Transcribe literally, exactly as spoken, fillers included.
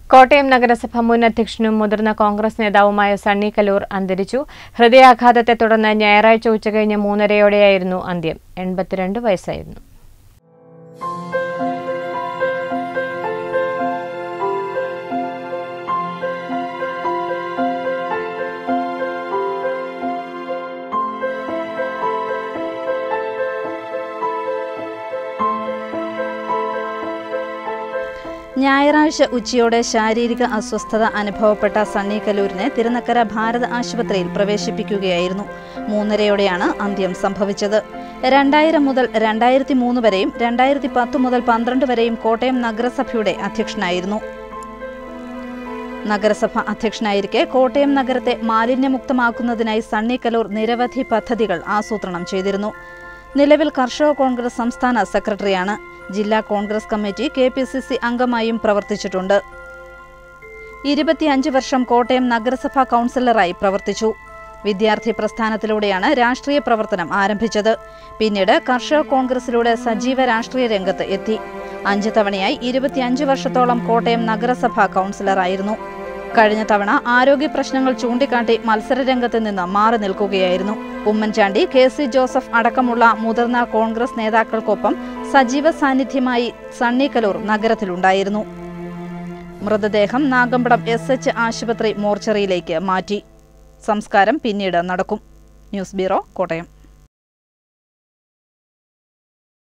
കോട്ടയം നഗരസഭ മുൻ അധ്യക്ഷനും മുതിർന്ന കോൺഗ്രസ് നേതാവുമായ സണ്ണി കലൂർ അന്തരിച്ചു. ഹൃദയാഘാതത്തെ തുടർന്ന് ഞായറാഴ്ച ഉച്ചകഴിഞ്ഞ് മൂന്നരയോടെയായിരുന്നു അന്ത്യം. എൺപത്തിരണ്ട് വയസ്സായിരുന്നു. ഞായറാഴ്ച ഉച്ചയോടെ ശാരീരിക അസ്വസ്ഥത അനുഭവപ്പെട്ട സണ്ണി കലൂരിനെ തിരുനക്കര ഭാരത് ആശുപത്രിയിൽ പ്രവേശിപ്പിക്കുകയായിരുന്നു. മൂന്നരയോടെയാണ് അന്ത്യം സംഭവിച്ചത്. രണ്ടായിരം മുതൽ രണ്ടായിരത്തി മൂന്ന് വരെയും രണ്ടായിരത്തി പത്ത് മുതൽ പന്ത്രണ്ട് വരെയും കോട്ടയം നഗരസഭയുടെ അധ്യക്ഷനായിരുന്നു. നഗരസഭ അധ്യക്ഷനായിരിക്കെ കോട്ടയം നഗരത്തെ മാലിന്യമുക്തമാക്കുന്നതിനായി സണ്ണി കലൂർ നിരവധി പദ്ധതികൾ ആസൂത്രണം ചെയ്തിരുന്നു. നിലവിൽ കർഷക കോൺഗ്രസ് സംസ്ഥാന സെക്രട്ടറിയാണ്. ജില്ലാ Congress committee K P C C അംഗമായും പ്രവർത്തിച്ചിട്ടുണ്ട്. ഇരുപത്തിയഞ്ച് വർഷം കോട്ടയം നഗരസഭാ കൗൺസിലറായി പ്രവർത്തിച്ചു. വിദ്യാർത്ഥി പ്രസ്ഥാനത്തിലൂടെയാണ് രാഷ്ട്രീയ പ്രവർത്തനം ആരംഭിച്ചത്. പിന്നീട് കർഷക കോൺഗ്രസിലൂടെ സജീവ രാഷ്ട്രീയ രംഗത്ത് എത്തി. അഞ്ച് തവണയായി ഇരുപത്തിയഞ്ച് വർഷത്തോളം കോട്ടയം നഗരസഭാ കൗൺസിലറായിരുന്നു. കഴിഞ്ഞ തവണ ആരോഗ്യ പ്രശ്നങ്ങൾ ചൂണ്ടിക്കാട്ടി മത്സരരംഗത്ത് നിന്ന് മാറി നിൽക്കുകയായിരുന്നു. ഉമ്മൻചാണ്ടി, കെ സി ജോസഫ് അടക്കമുള്ള മുതിർന്ന കോൺഗ്രസ് നേതാക്കൾക്കൊപ്പം സജീവ സാന്നിധ്യമായി സണ്ണി കലൂർ നഗരത്തിലുണ്ടായിരുന്നു. മൃതദേഹം നാഗമ്പടം എസ് എച്ച് ആശുപത്രി മോർച്ചറിയിലേക്ക് മാറ്റി. സംസ്കാരം പിന്നീട് നടക്കും. News bureau, Kottayam.